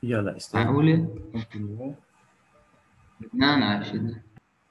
يلا استاذ. معقولة؟ لبنان عايشين.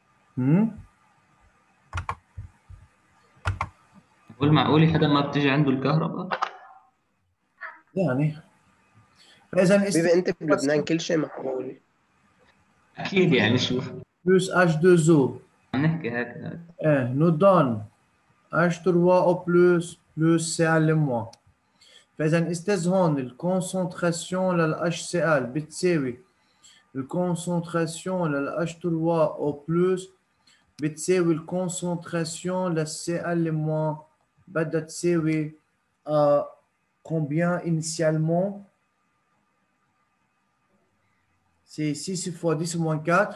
بقول معقولة حدا ما بتجي عنده الكهرباء؟ يعني فاذا بيبقى انت في لبنان استيميشن كل شيء معقول. أكيد يعني شوف بلس H2O عم نحكي هيك. nous donne H3O plus Cl moins. فإذا استاذ هون الكونسنتراسيون لل HCl بتساوي الكونسنتراسيون لل H3O plus بتساوي الكونسنتراسيون لل Cl moins بدها تساوي combien initialement? C'est 6 fois 10 moins 4.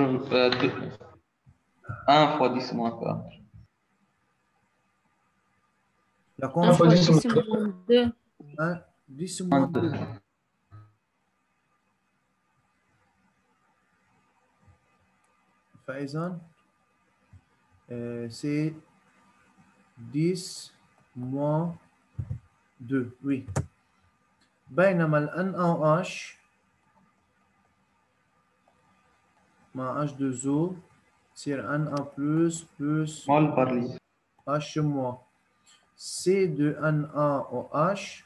1 fois 10 moins 4. La 1 fois 10 concentration, moins 2. 10 moins 2. فإذا c'est 10 moins 2. Oui. بينما ال NaOH مع H2O تصير Na plus مول بار لتر. H moins C de NaOH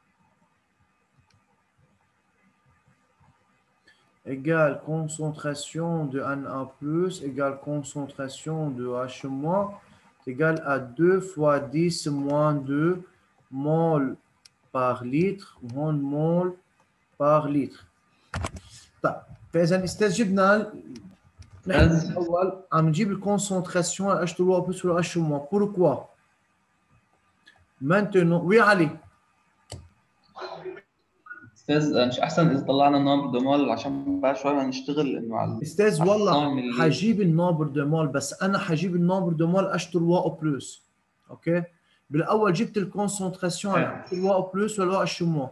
égale concentration de Na plus égale concentration de H moins égale à 2 fois 10 moins 2 mol par litre, 1 mol par litre. طيب فإذا استجبنا نحن الأول عم نجيب الكونسنتراسيون H3O plus ولا H moins. Pourquoi? Maintenant, oui علي. استاذ مش احسن اذا طلعنا نمبر دو مول عشان بقى شوي ما نشتغل انه على استاذ على والله 100 ملي. حجيب النمبر دو مول بس انا حجيب النمبر دو مول H3O plus. اوكي بالاول جبت الكونسنتراسيون H3O plus ولا H moins.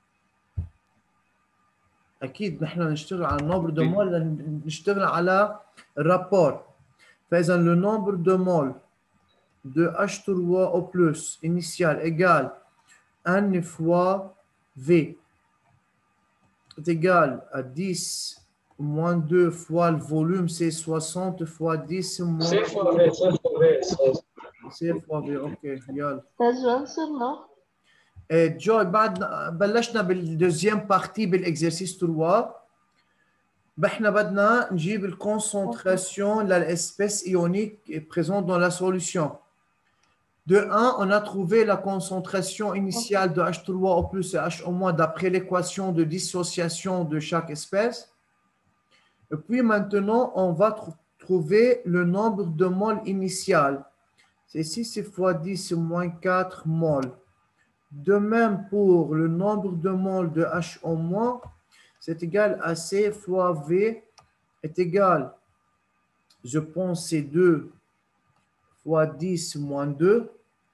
اكيد نحن نشتغل على النمبر دو مول نشتغل على الرابور. فاذا le nombre de mol de H3O plus initial égale N fois V est égal à 10 moins 2 fois le volume, c'est 60 fois 10 moins... C fois V, C fois V. C fois V, ok, يلا. استاذ جونسون نو. جوي بعد بلشنا بالدوزيام بارتي بالاكزرسيس 3. احنا بدنا نجيب الكونسنتراسيون للespèce ionique présente dans la solution. De 1, on a trouvé la concentration initiale de H3O plus et HO- d'après l'équation de dissociation de chaque espèce. Et puis maintenant, on va trouver le nombre de moles initial. C'est 6 fois 10 moins 4 moles. De même pour le nombre de moles de HO-, c'est égal à C fois V est égal, je pense, c'est 2 fois 10 moins 2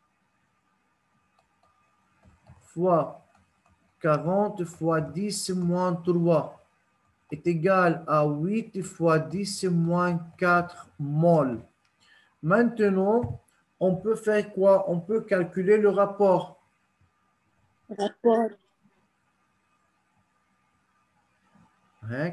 fois 40 fois 10 moins 3 est égal à 8 fois 10 moins 4 moles. Maintenant, on peut faire quoi? On peut calculer le rapport. Rapport. هيك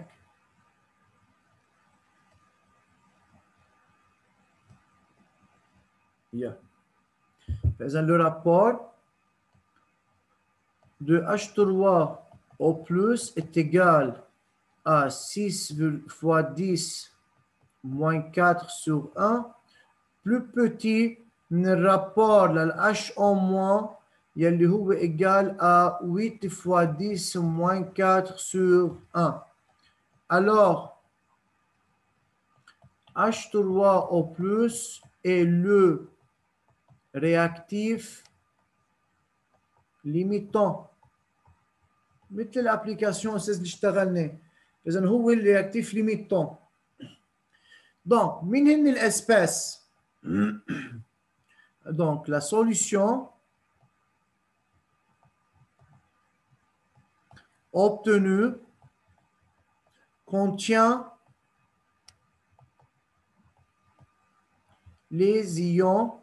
فإذا le rapport de H3O plus est égal à 6 fois 10 moins 4 sur 1. Plus petit le rapport le HO- يلي هو égal à 8 fois 10 moins 4 sur 1. Alors, H3O plus est le réactif limitant. مثل l'application أساس اللي اشتغلنا. إذن هو الرياكتيف limitant. Donc, من هن الاسباس؟ Donc, la solution obtenue contient les ions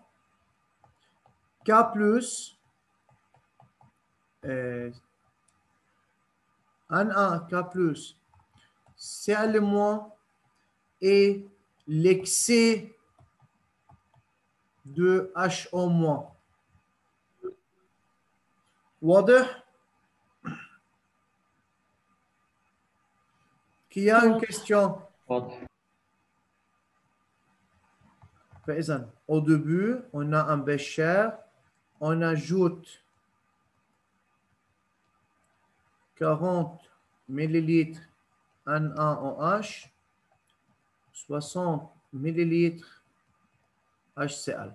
K+, N1 K plus CA le moins et l'excès de H au moins. واضح؟ Qui a une question? واضح. فإذا, au début, on a un bécher, on ajoute 40 millilitres N1OH, 60 millilitres HCl.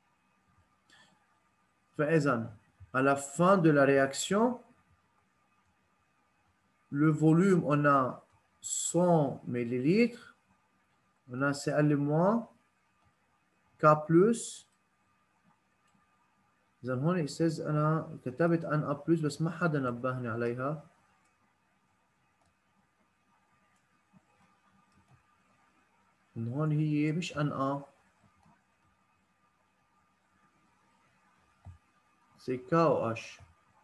فإذا, à la fin de la réaction, le volume, on a 100 millilitres, on a Cl-, K+. إذا هون يستاذ أنا كتبت Na+, بس ما حدا نبهني عليها. إن هون هي مش Na، c'est KOH.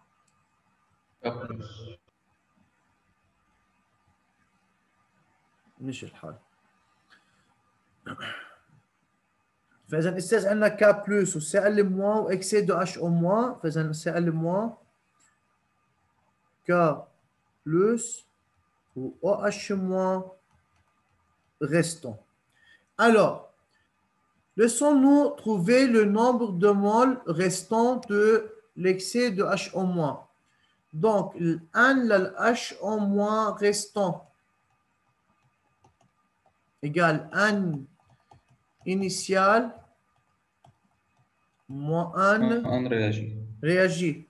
مش الحال. فإذا استاذ عندنا K+ وCl- وإكسي دو HO-. فإذا Cl- K+ ou OH- restant. Alors, laissons-nous trouver le nombre de moles restant de l'excès de HO-. Donc, N le HO- restant égale N initial moins N On réagit. réagi.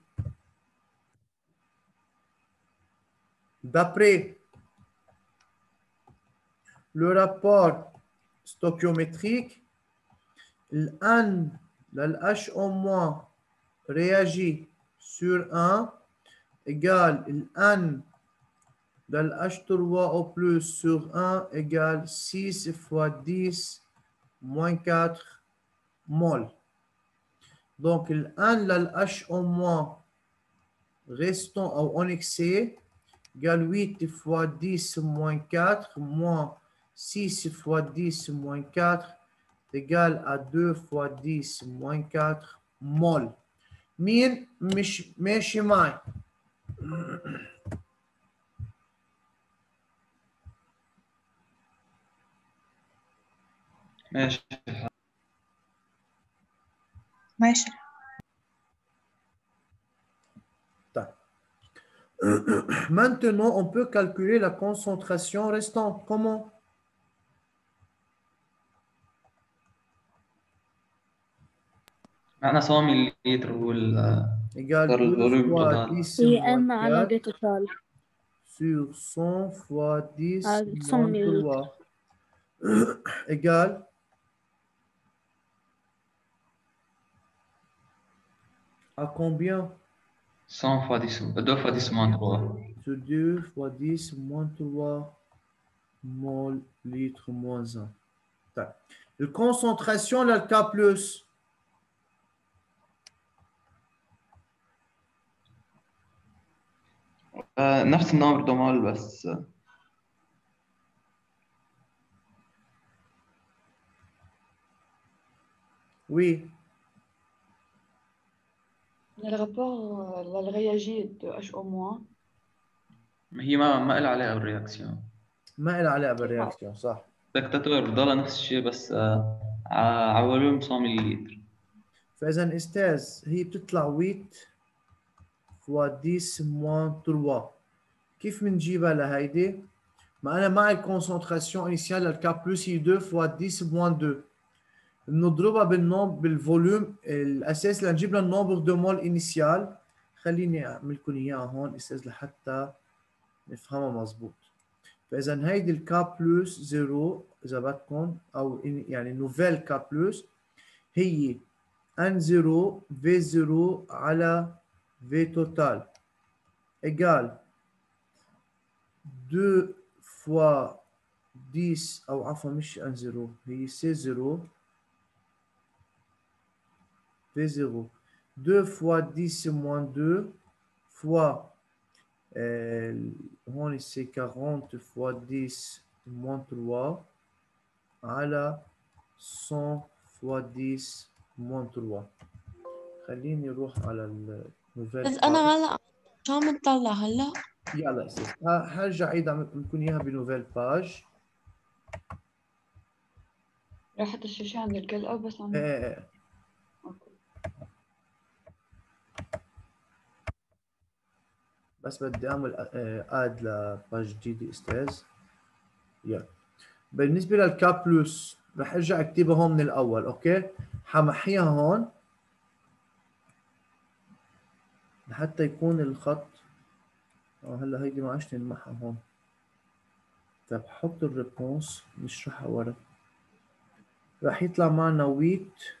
D'après le rapport stoichiométrique, N, le HO- réagit sur 1 égale N de H3O+ sur 1 égale 6 fois 10 moins 4 mol. Donc, le N de HO- restant en excès égale 8 fois 10 moins 4 moins 6 fois 10 moins 4 égale à 2 fois 10 moins 4 mol. مين مش ماشي معي؟ ماشي. ماشي. Maintenant, on peut calculer la concentration restante. Comment? معنا 100 ملليلتر Égale صار 2 الفوليوم fois توتال 10 هي moins N على 4 V توتال sur 100 fois 10 على 100 moins ملليلتر 3 égale à combien? 100 fois 10 2 fois 10 moins 3. Sur 2 fois 10 moins 3 mol litre moins 1. La concentration, là, le K+. نفس النمبر دومال بس Oui. Le rapport, le réagit de HO-. هي ما لها علاقة بالرياكسيون. ما لها علاقة بالرياكسيون صح. دكتاتور بضلها نفس الشيء بس على فوليوم 100 ملليلتر. فإذا أستاذ هي بتطلع 8 fois 10 moins 3. كيف بنجيبها لهيدي؟ ما أنا معي الكونسنتراسيون إنيسيال للك+ هي 2 fois 10 moins 2. بنضربها بالفوليوم الأساس لنجيب لها النومبر دو مول إنيسيال. خليني أعمل لكم إياها هون أستاذ لحتى نفهمها مظبوط. فإذا هيدي الك+ 0 إذا بدكم أو يعني نوفيل K+ هي N0 V0 على V total égale 2 fois 10 أو عفوا مش N0 هي C0 V0 2 fois 10 moins 2 fois هون هون c'est 40 fois 10 moins 3 على 100 fois 10 moins 3. خليني اروح على النوفيل بس أنا هلا شو عم تطلع هلا؟ يلا استاذ هرجع عيد اعمل لكم اياها بنوفيل باج. راحت الشاشة عند القلقة بس عم ايه أوكي. بس بدي اعمل اد لباج جديده استاذ. يلا بالنسبه للكا بلس رح ارجع اكتبها هون من الاول. اوكي حمحيها هون لحتى يكون الخط هلا هيدي ما عادش نلمحها هون. طيب حط الريبونس نشرحها ورا. راح يطلع معنا 8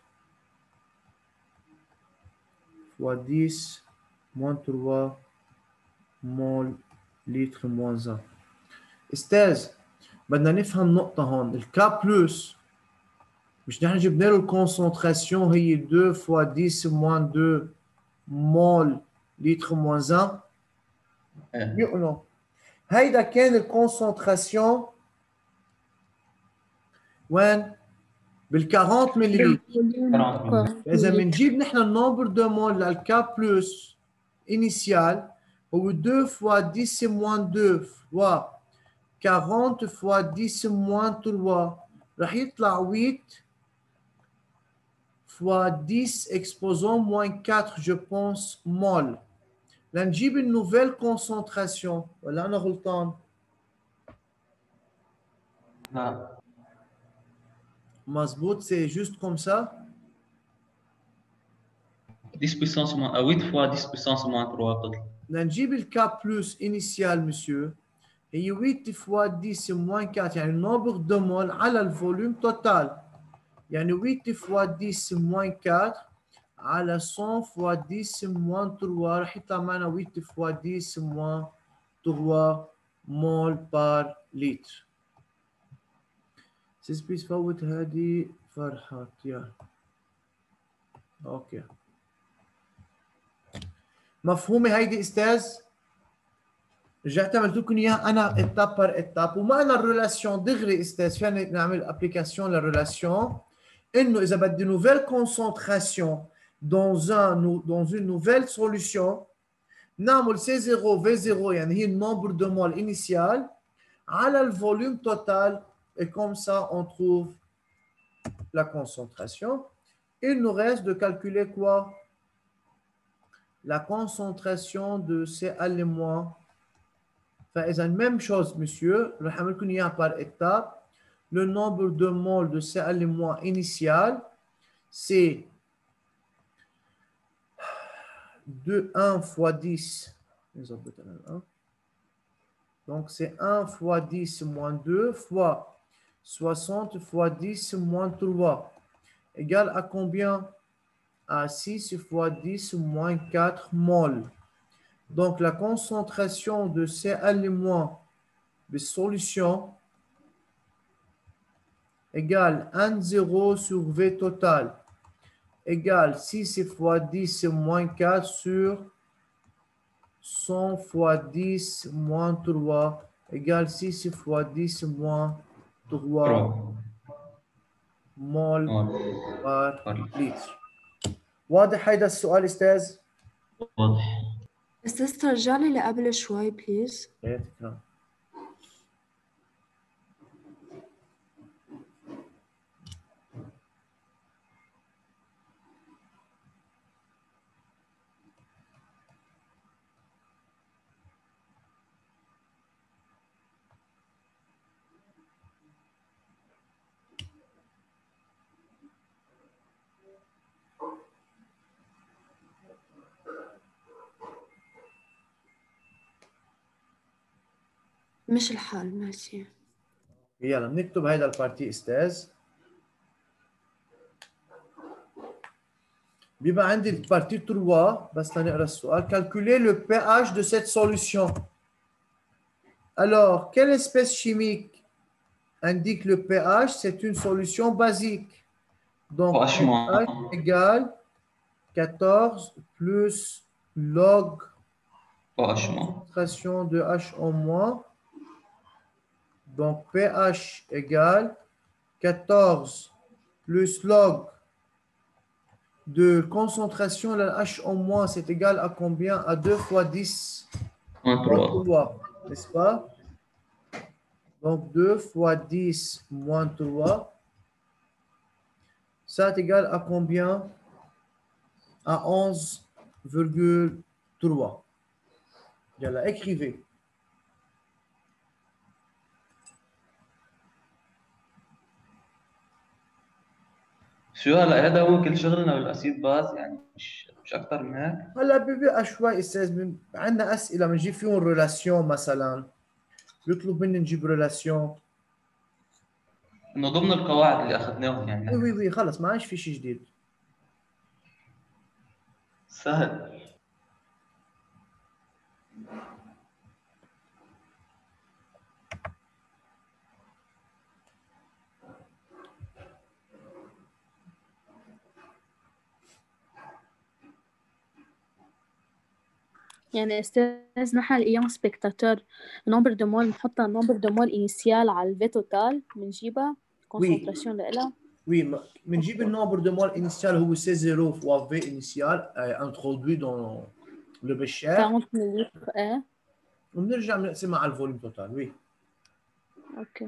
fois 10 moins 3 مول لتر moins 1. استاذ بدنا نفهم نقطة هون. الكا بلس مش نحن جبنا له الكونسنتراسيون هي 2 fois 10 moins 2 مول لتر moins 1. إيه. نو هيدا كان الكونسنتراسيون وين؟ بال 40 ملي. إذا بنجيب نحن النمبر دو مول للكا بلس انيسيال هو 2 fois 10 moins 2 fois 40 fois 10 moins 3 رح يطلع 8 fois 10 exposant moins 4 je pense mol. لنجيب النوفيل كونسنتراسيون ولا أنا غلطان؟ لا مظبوط c'est juste comme ça. 10 puissance moins 8 fois 10 puissance moins 3 بتطلع. لنجيب الكا بلس انيسيال مسيو هي 8 fois 10 moins 4 يعني النمبر دو مول على الفوليوم توتال. يعني 8 fois 10 moins 4 على 100 fois 10 moins 3 رح يطلع معنا 8 fois 10 moins 3 مول بار لتر. سيسبيس فوت هذه فرحات يا اوكي. مفهومة هيدي استاذ؟ رجعت عملت لكم اياها انا اتاب بار اتاب ومعنا الريلاسيون دغري استاذ. فينا نعمل ابليكاسيون للريلاسيون انه اذا بدي نوفيل كونسنتراسيون dans une nouvelle solution نعمل C0 V0 يعني هي النمبر دو مول initial على الفوليوم توتال et comme ça on trouve la concentration. Il nous reste de calculer quoi? La concentration de Cl-. فإذا même chose monsieur رح أعمل لكم إياها par étape. Le nombre de moles de Cl- initial c'est 1 fois 10. Donc c'est 1 fois 10 moins 2 fois 60 fois 10 moins 3 égale à combien? À 6 fois 10 moins 4 moles. Donc la concentration de Cl- de solution égale 1,0 sur V total égale 6 fois 10 moins 4 sur 100 fois 10 moins 3 égale 6 fois 10 moins 3 مول بار لتر. واضح هيدا السؤال استاذ؟ واضح. استاذ ترجع لي لقبل شوي بليز. ايه تكرم. مش الحال ماشي. يلا بنكتب هيدا البارتي استاذ. بيبقى عندي البارتي 3 بس لنقرا السؤال. Calculer le pH de cette solution. Alors, quelle espèce chimique indique le pH? C'est une solution basique. Donc, pH égale 14 plus log OH moins. concentration de H en moins. Donc, pH égale 14 plus log de concentration, la H en moins, c'est égal à combien? À 2 fois 10 Moins moins 3. 3, n'est-ce pas? Donc, 2 fois 10 moins 3, ça est égal à combien? À 11,3. Yalla, écrivez. شو هلا هذا هو كل شغلنا بالاسيد باز يعني مش اكثر من هيك. هلا بيبقى شوي استاذ، عندنا اسئله بنجيب فيهم ريلاسيون مثلا، بيطلب مني نجيب ريلاسيون. انه ضمن القواعد اللي اخذناهم يعني وي نحن. وي خلص ما عادش في شيء جديد. سهل. يعني أستاذ نحن الأيام سبيكتاتور نومبر دو مول بنحطها نومبر دو مول إنيسيال على الفي توتال بنجيبها كونسنتراسيون لإلها. Oui, بنجيب النمبر دو مول initial هو C0 fois V initial introduit dans le bécher 40 مليلتر إيه. وبنرجع بنقسمها على الفوليوم توتال. وي أوكي.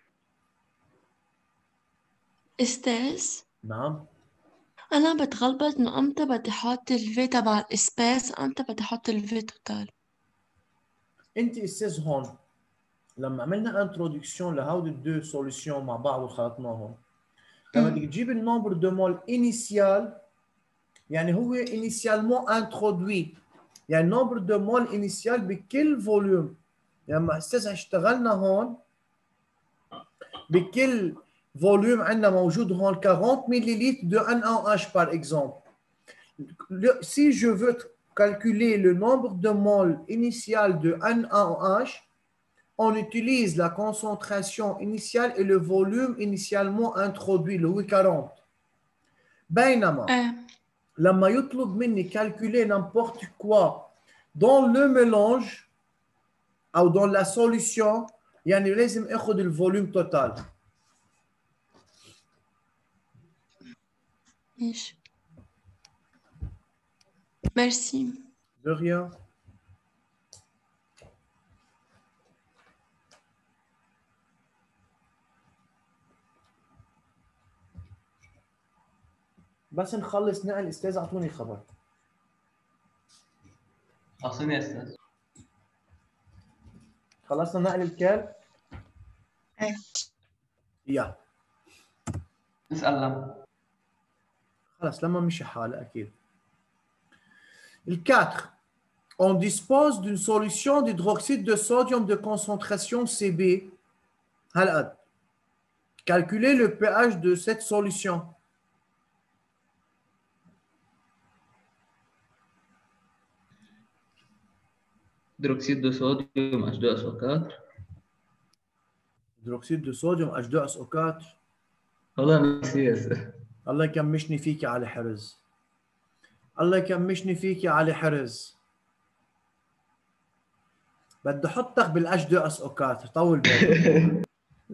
أستاذ نعم. أنا بتغلبط إنه أمتى بدي أحط الفي تبع الإسباس أمتى بدي أحط الفي توتال. انت استاذ هون لما عملنا انترودكسيون لهودي الدو سوليسيون مع بعض وخلطناهم، لما بدك تجيب النمبر دو مول انيسيال يعني هو انيسيالمون انترودوي، يعني النمبر دو مول انيسيال بكل فوليوم. لما استاذ اشتغلنا هون بكل فوليوم عندنا موجود هون 40 مليلتر de NaOH par exemple. Si je veux calculer le nombre de moles initial de NaOH, on utilise la concentration initiale et le volume initialement introduit, le 40. بينما لما يطلب مني calculer n'importe quoi dans le mélange ou dans la solution يعني لازم اخذ الفوليوم توتال. ماشي. ميرسي. De rien. بس نخلص نقل استاذ اعطوني خبر. خلصيني يا استاذ. خلصنا نقل الكال؟ ايه. يا اسال لما. خلص لما مشي حالة اكيد. الكاتر. On dispose d'une solution d'hydroxyde de sodium de concentration Cb. هالقد. Calculez le pH de cette solution. هيدروكسيد دو صوديوم H2SO4. Hydroxyde de sodium H2SO4. والله نسي يا استاذ. الله يكمشني فيك يا علي حرز. الله يكمشني فيك يا علي حرز. بدي احطك بالH2SO4 طول بالك.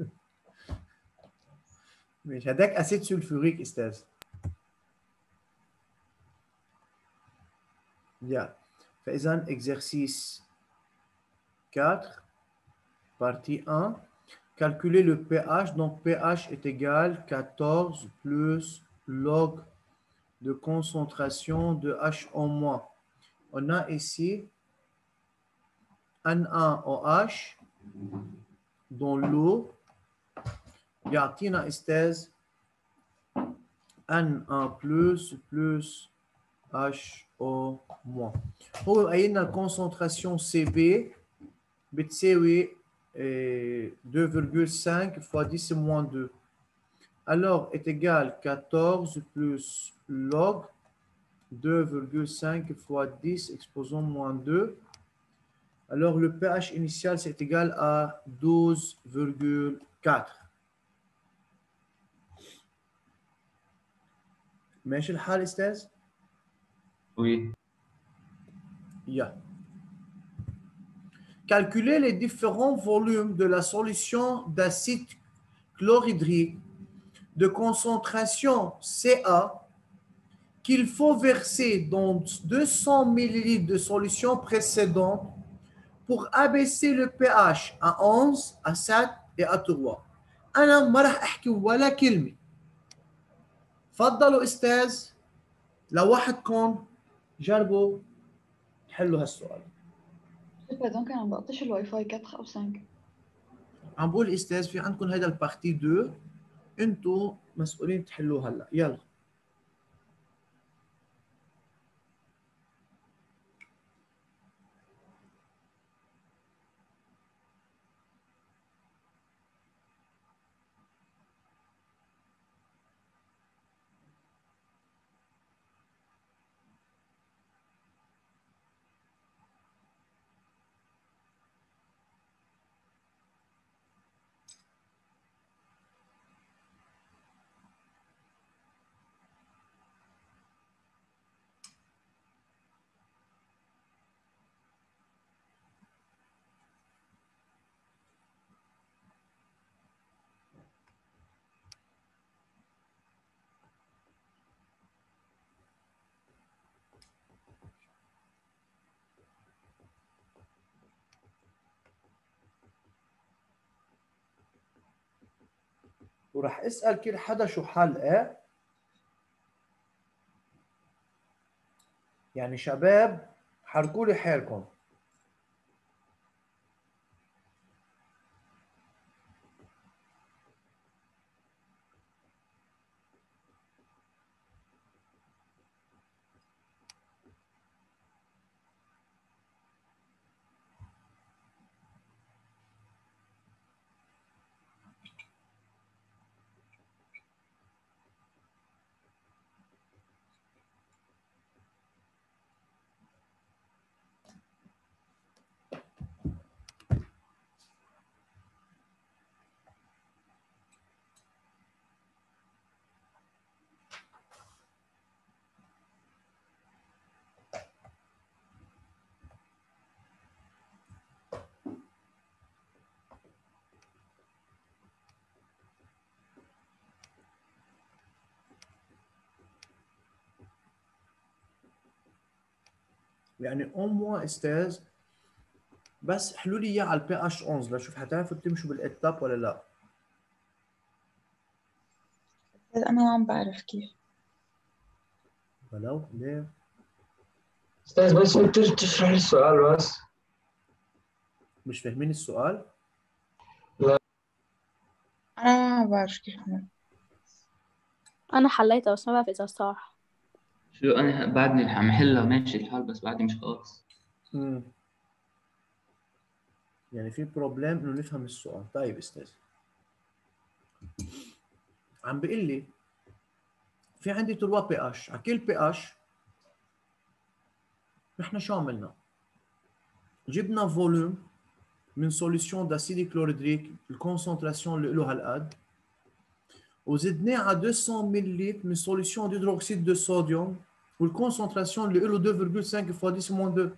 ماشي هداك اسيد سلفوريك استاذ. يا فاذا exercice 4 partie 1 calculer le pH, donc pH est égal 14 plus log de concentration de H en moins. On a ici NaOH dans l'eau. يعطينا استاذ Na plus HO moins. هو قايلنا الكونسنتراسيون CB بتساوي 2,5 fois 10 moins 2. Alors est égal 14 plus log 2,5 fois 10 exposant moins 2. Alors le pH initial c'est égal à 12,4. ماشي الحال استاذ؟ وي. يا calculer les différents volumes de la solution d'acide chlorhydrique de concentration Ca qu'il faut verser dans 200 ml de solution précédente pour abaisser le pH à 11, à 7 et à 3. أنا ما راح أحكي ولا كلمة. تفضلوا أستاذ لو وحدكم جربوا تحلوا هالسؤال. بعدين كان عم بقطش الواي فاي 4 أو 5. عم بقول أستاذ في عندكم هيدا البارتي 2 أنتم مسؤولين تحلوه هلا. يلا. وراح اسال كل حدا شو حل ايه. يعني شباب حركوا لي حيلكم. يعني أم استاذ بس حلوا لي اياه على البي اتش 11 لشوف حتعرفوا تمشوا بالاتاب ولا لا. أنا ما عم بعرف كيف. ولو ليه؟ أستاذ بس ممكن تشرح لي السؤال بس؟ مش فاهمين السؤال؟ أنا ما عم بعرف كيف أعمل. أنا حليتها بس ما بعرف إذا صح. شو أنا بعدني عم حلها ماشي الحال بس بعدني مش خالص. يعني في بروبلم انه نفهم السؤال. طيب استاذ عم بيقول لي في عندي 3 بي اتش، على كل بي اتش نحن شو عملنا؟ جبنا فوليوم من سوليسيون داسيد كلوريدريك الكونسنتراسيون اللي له هالقد، وزدناه على 200 ملل من سوليسيون ديدروكسيد دو صوديوم والكونسنتراسيون اللي له 2.5 فوا 10 موان 2.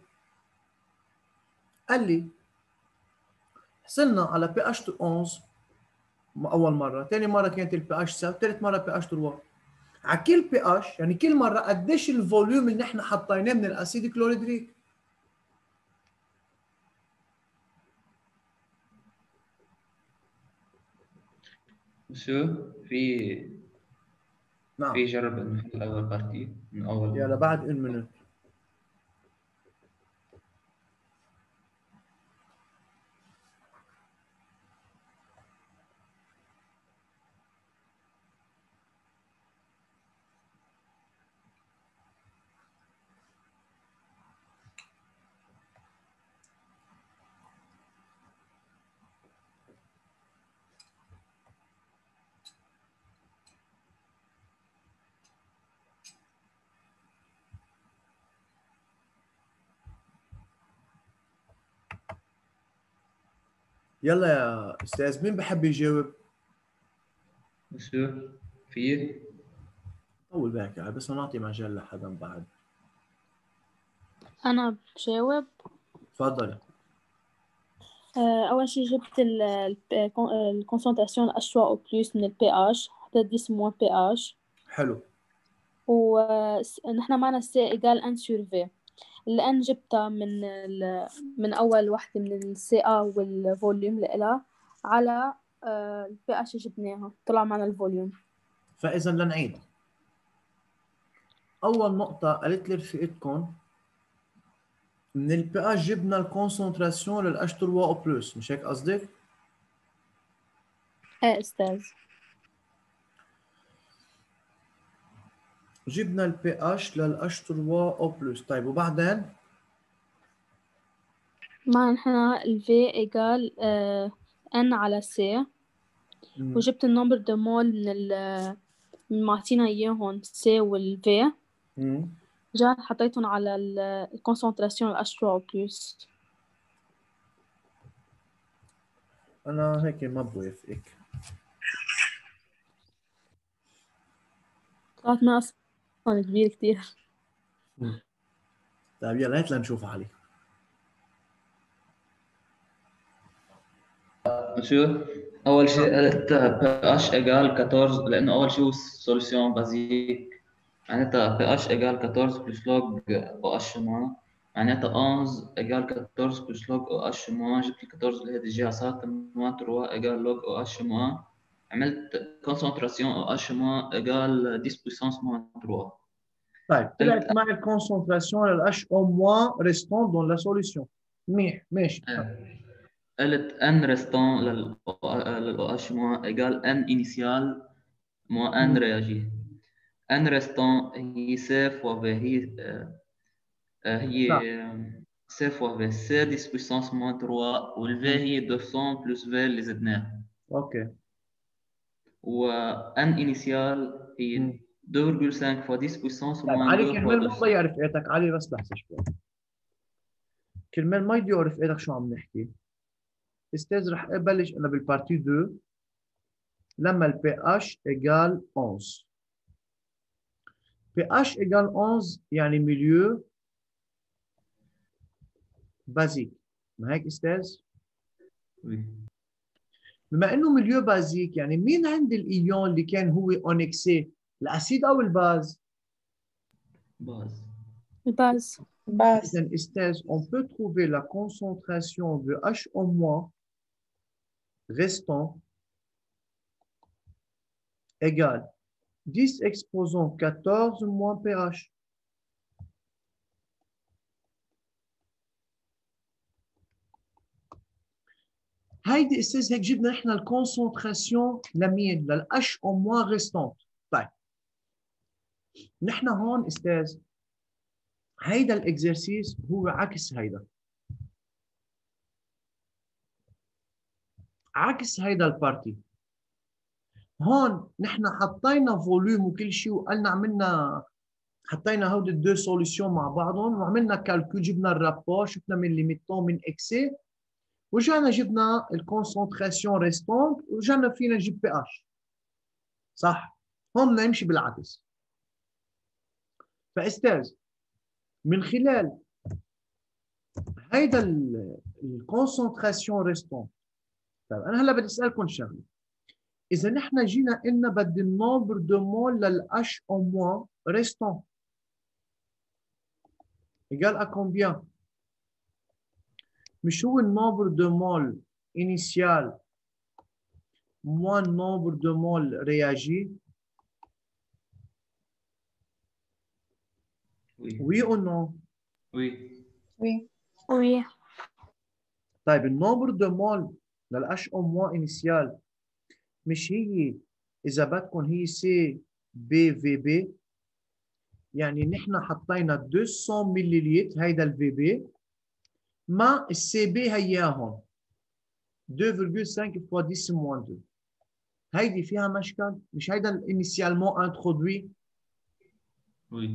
قال لي حصلنا على بي اتش 11 اول مره، ثاني مره كانت البي اتش 7، ثالث مره بي اتش 3. على كل بي اتش يعني كل مره قديش الفوليوم اللي نحن حطيناه من الاسيد كلوريدريك. شو نعم في جرب نحل أول بارتي من أول. يلا بعد 1 minute. يلا يا استاذ مين بحب يجاوب؟ شو في طول بالك بس نعطي مجال لحدا بعد. أنا بجاوب. تفضلي. أول شي جبت الكونسنتراسيون H3O+ من ال pH، حطيت 10 - pH، حلو. ونحن معنا C = N/V. اللي N جبتها من أول وحدة من ال CA والفوليوم لإلها على ال pH جبناها، طلع معنا الفوليوم. فاذا لنعيد، اول نقطه قالت لي رفيقتكم من البي اتش جبنا الكونسنتراسيون لل H3O+، مش هيك قصدك؟ إيه أستاذ. جبنا البي اتش لل H3O+، طيب وبعدين؟ معنا نحن ال V = N على C، وجبت النمبر دو مول من معطينا إياهم C وال V، رجعت حطيتهم على الكونسنتراسيون H3O+. انا هيك ما بوافقك. طلعت ما أصلا كبير كتير. طيب يلا هات لنشوف علي. شو اول شيء قلت pH = 14 لانه اول شيء هو سوليوشن بازيك، معناتها pH = 14 بلس لوج OH-، معناتها 11 = 14 بلس لوج OH-، جبت ال 14 لهذه الجهه صارت -3 = لوج OH-، عملت كونسنتراسيون OH- = 10 puissance -3. طيب طلعت معي الكونسنتراسيون لل HO- ريستون دون لا سوليسيون. منيح ماشي. قلت N restant لل OH- = N initial N réagi. N restant هي C fois V، هي C fois V C 10 puissance -3، وال V هي 200 plus V اللي زدناه. اوكي. و N initial هي 2.5 fois 10 puissance طيب -2 علي fois كرمال ما 200. تضيع رفقتك، علي بس لحظه شوي، كرمال ما يضيعوا رفقتك شو عم نحكي. استاذ رح ابلش انا بالبارتي 2 لما البي اتش = 11. بي اتش = 11 يعني ميليو بازيك، ما هيك استاذ؟ بما انه ميليو بازيك يعني مين عند الايون اللي كان هو اونكسي، الاسيد او الباز؟ باز. الباز. باز. إذن استاذ on peut trouver la concentration de HO- restant égale 10 exposant 14 moins pH. هيدي استاذ هيك جبنا نحن الكونسنتراسيون لمين؟ للH- ريستونت. طيب نحن هون استاذ هيدا الاكزرسيس هو عكس هيدا، عكس هيدا البارتي. هون نحن حطينا فوليوم وكل شيء وقلنا عملنا، حطينا هودي الدو سوليسيون مع بعضهم وعملنا كالكول، جبنا الرابور، شفنا من ليميتون من اكسي، ورجعنا جبنا الكونسنتراسيون ريستونت ورجعنا فينا نجيب بي اتش. صح؟ هون بدنا نمشي بالعكس. فاستاذ من خلال هيدا الكونسنتراسيون ريستونت، طيب انا هلا بدي اسالكم شغله، اذا نحن جينا قلنا بدي النومبر دو مول للH- ريستونت égal à combien؟ مش هو النومبر دو مول initial moins nombre de moles réagis؟ Oui ou non؟ Oui. وي. وي. طيب النومبر دو مول للH- initial مش هي إذا بدكم هي سي بي في بي، يعني نحن حطينا 200 ملليلتر هيدا الفي بي مع السي بي هياهم 2.5 fois 10 moins 2. هيدي فيها مشكل؟ مش هيدا الانيسيالمون انترودوي؟ Oui.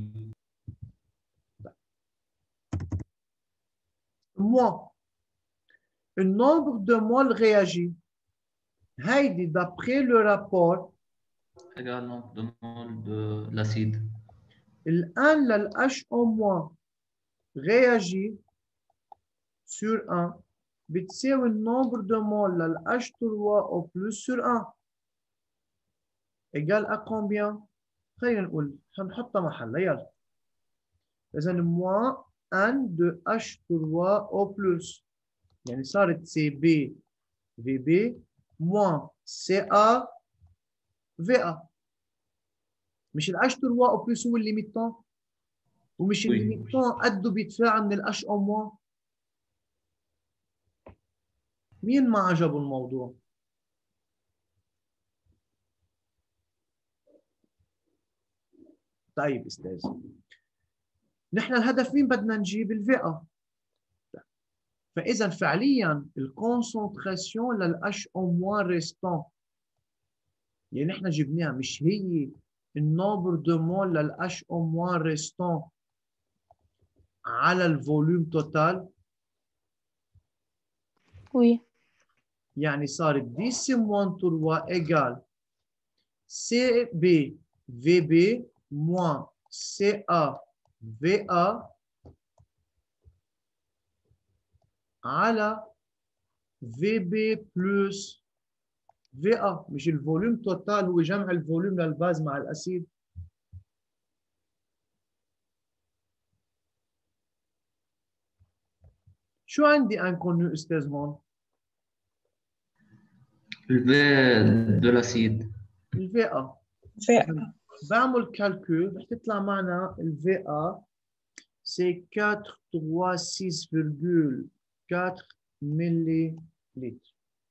Moi, un nombre de moles réagis. Heidi, d'après le rapport, Égal nombre de moles de l'acide. l'1 للH- réagit sur 1 بتساوي النمبر دو مول لل H3 au plus sur 1 égal à combien؟ خلينا نقول هنحطها محلها يلا. إذا moins N de H3 au plus يعني صارت CB VB moins CA VA. مش ال H3 au plus هو الليميتون ومش الليميتون قده بيتفاعل من ال H au moins. مين ما عجبه الموضوع؟ طيب استاذ نحن الهدف مين بدنا نجيب الفئة. فإذا فعليا الكونسنتراسيون للأش أو موان ريستون يعني نحن جبناها مش هي النمبر دو مول للأش أو موان ريستون على الفوليوم توتال. وي يعني صارت دي سي موان 3 إيجال سي بي في بي موان سي A في A على في بي بلس في A. مش الفوليوم توتال هو جمع الفوليوم للباز مع الأسيد. شو عندي انكونو استاذ هون؟ الفي دو لاسيد الفي A. بعمل كالكول رح تطلع معنا الفي A c'est 436,4 millilitres.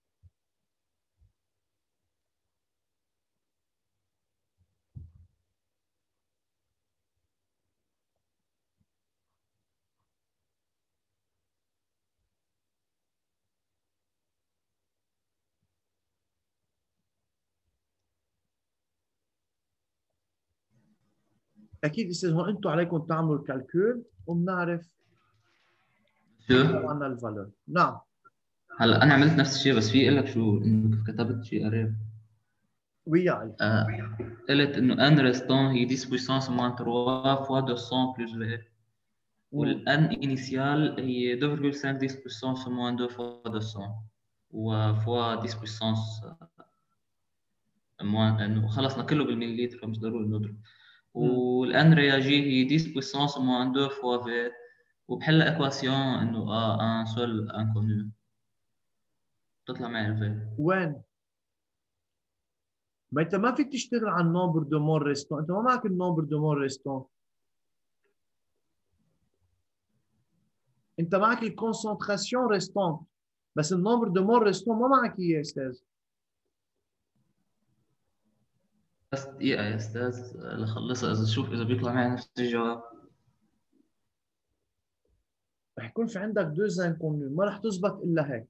اكيد استاذ هون انتم عليكم تعملوا الكالكول وبنعرف طبعا الفالور. نعم هلا انا عملت نفس الشيء بس في لك شو انه كتبت شيء قريب ويا علي. قلت انه ان ريستون هي 10 بويسانس موان 3 فوا 200 بلس في والان انيسيال هي 2.5 10 بويسانس موان 2 فوا 200 وفوا 10 بويسانس موان انه خلصنا كله بالمليلتر فمش ضروري نضرب. والان رياجي هي 10 بويسانس موان 2 فوا في وبحل اكواسيون انه ان سول انكونو تطلع معي الفي. وين؟ ما انت ما فيك تشتغل على النمبر دو مول ريستون، انت ما معك النمبر دو مول ريستون، انت معك الكونسنتراسيون ريستون بس النمبر دو مول ريستون ما معك اياه يا استاذ. بس دقيقة يا استاذ لخلصها اذا شوف اذا بيطلع معي نفس الجواب. رح يكون في عندك دو انكونو ما رح تزبط الا هيك.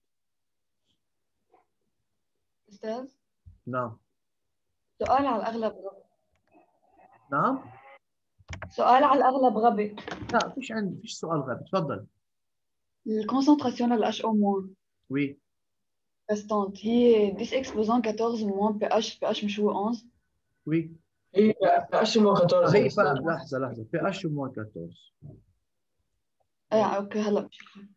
أستاذ نعم. سؤال على الأغلب غبي. نعم؟ سؤال على الأغلب غبي. لا فيش سؤال غبي، تفضل. الكونسنتراسيون للH au moins وي restante هي 10 exposant 14 moins pH مش هو 11؟ وي هي اشهر ما 14 هي لحظة في اشهر موان 14. اوكي هلا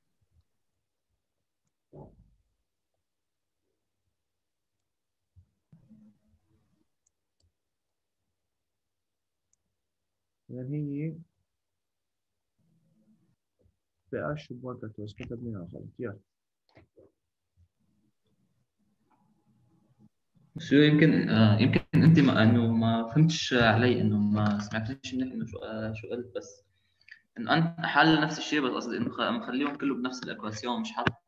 يعني هي في اشهر موان 14 كتبناها غلط. يلا شو يمكن انت ما فهمتش علي انه ما سمعتنيش منك انه شو قلت بس انه انا حل نفس الشيء بس قصدي انه مخليهم كله بنفس الاكواسيون مش حاط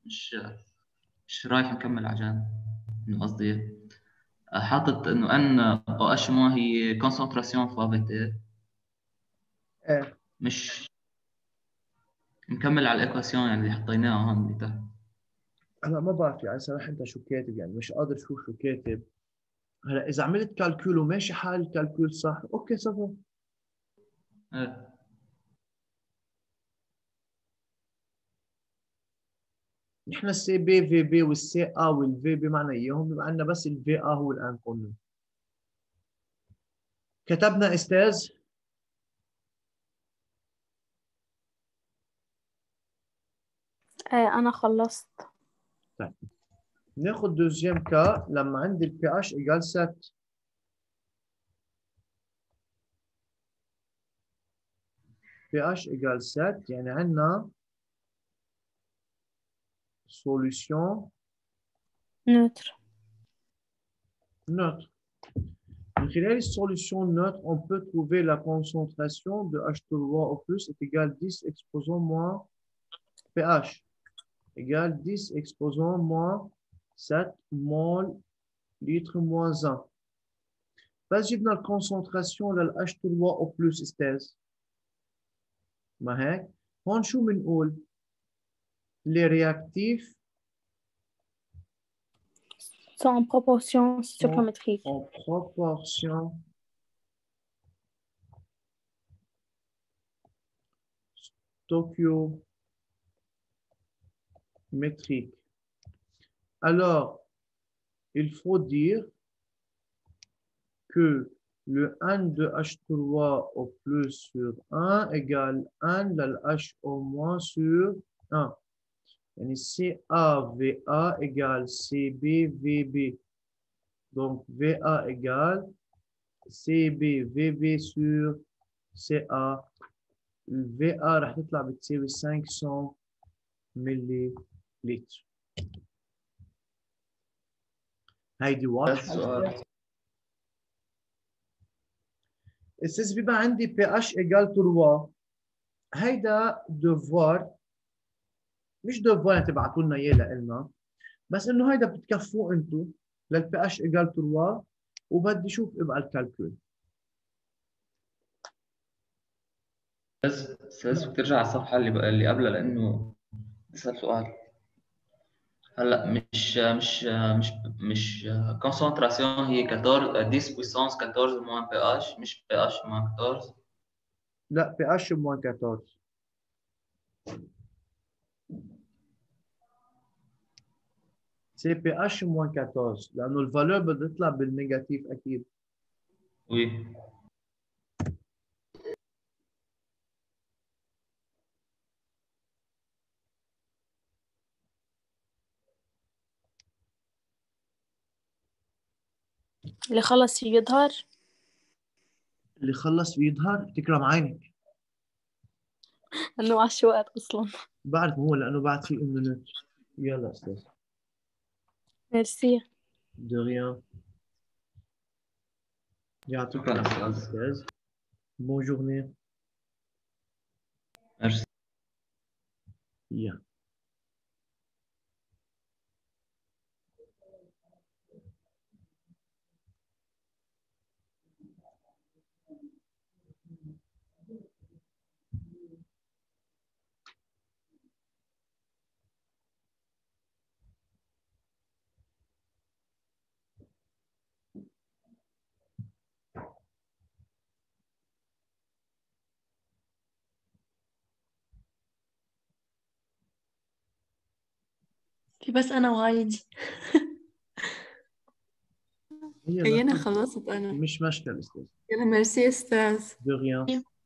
مش رايح نكمل عجان انه قصدي حاطط انه ان او اش مو هي كونسنتراسيون فوا في تي ايه مش نكمل على الاكواسيون يعني اللي حطيناها هون اللي تحت. هلا ما بعرف يعني صراحة انت شو كاتب، يعني مش قادر اشوف شو كاتب. هلا اذا عملت كالكول وماشي حال الكالكول صح اوكي صفر. ايه نحن السي بي في بي والسي ا والفي بي معنا اياهم، بما عندنا بس الفي ا هو الان كله. كتبنا استاذ. أنا خلصت. طيب ناخد دوزيام كا لما عندي ال pH égale 7. pH égale 7 يعني عندنا solution نوتر. neutre. من خلال السوليوtion neutre, on peut trouver la concentration de H2O au plus est égale 10 exposant moins pH égale 10 exposant moins 7 mol litre moins 1. بس جبنا الكونسنتراسيون لل H2O au plus استاذ. ما هيك؟ هون شو بنقول؟ les réactifs sont en proportion stoichiométrique. en proportion stoichiométrique. Alors, il faut dire que le N de H3 au plus sur 1 égale N de H au moins sur 1. Yani CAVA égale CBVB. Donc, VA égale CBVB sur CA. VA راح تطلع بتساوي 500 مليلتر. هيدي واضحة. استاذ بيبقى عندي pH égale 3. هيدا devoir مش devoir تبعتوا لنا اياه لنا، بس انه هيدا بتكفوه انتم لل pH égale 3 وبدي شوف ابقى الكالكول. بس بترجع على الصفحة اللي قبلها لأنه بسأل سؤال. هلا مش كونسنتراسيون هي 14 10 puissance 14 moins pH مش pH moins 14. لا pH moins 14. C'est pH moins 14 لأنه الفالور بدها تطلع بالنيجاتيف أكيد. Oui. اللي خلص يظهر. اللي خلص يظهر تكرم عينك. انه على شو وقت اصلا. بعرف هو لأنه بعد في إنه نت. يلا أستاذ. ميرسي. De rien. يعطيك العافية أستاذ. Bonne journée. Merci. Yeah. في بس أنا وهايدي. هي أنا خلصت أنا. مش مشكلة أستاذ. يلا ميرسي أستاذ. De rien.